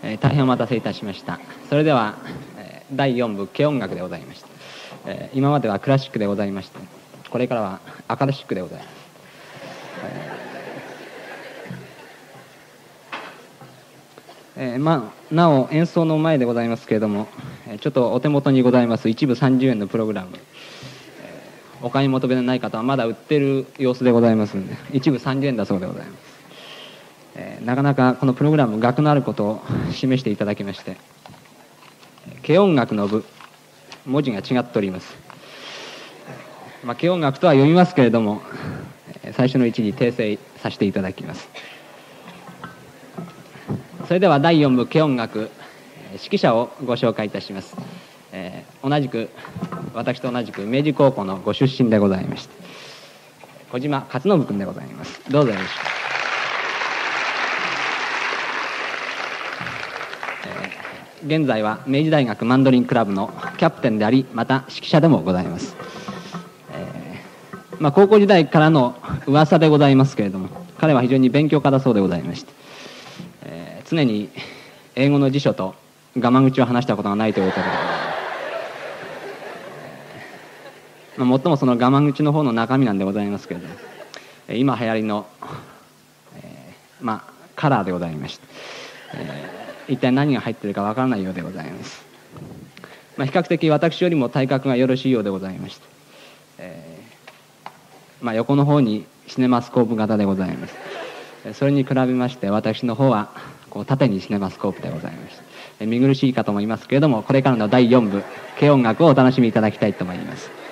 大変お待たせいたしました。それでは、第4部軽音楽でございました。今まではクラシックでございまして、これからはアカデシックでございます。なお演奏の前でございますけれども、ちょっとお手元にございます一部30円のプログラム、お買い求めのない方はまだ売っている様子でございますので、一部30円だそうでございます。なかなかこのプログラム学のあることを示していただきまして、軽音楽の部、文字が違っております。軽音楽とは読みますけれども、最初の一字訂正させていただきます。それでは第4部軽音楽指揮者をご紹介いたします。私と同じく明治高校のご出身でございまして、小島勝信君でございます。どうぞよろしく。現在は明治大学マンドリンクラブのキャプテンであり、また指揮者でもございます。高校時代からの噂でございますけれども、彼は非常に勉強家だそうでございまして、常に英語の辞書とガマ口を話したことがないということで、最もそのガマ口の方の中身なんでございますけれども、今流行りの、カラーでございまして、一体何が入っているかわからないようでございます。比較的私よりも体格がよろしいようでございまして、横の方にシネマスコープ型でございます。それに比べまして私の方はこう縦にシネマスコープでございまして、見苦しいかと思いますけれども、これからの第4部軽音楽をお楽しみいただきたいと思います。